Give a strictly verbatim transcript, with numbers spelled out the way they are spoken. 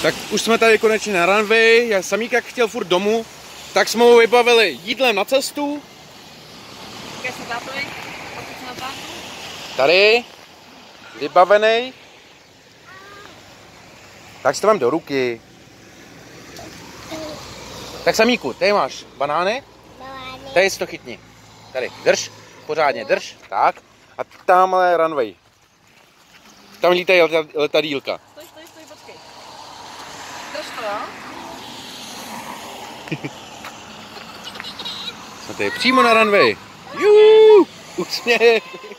Tak už jsme tady konečně na runway, já Samík jak chtěl furt domů, tak jsme ho vybavili jídlem na cestu. Tady, vybavený. Tak si to mám do ruky. Tak Samíku, tady máš banány, Banány. tady si to chytni. Tady, drž, pořádně drž, tak. A tamhle runway. Tam lítají leta, letadýlka. Stoj, stoj, stoj, počkej. Drž to, jo? Jsme tady přímo na runway. Juhu, úsměv.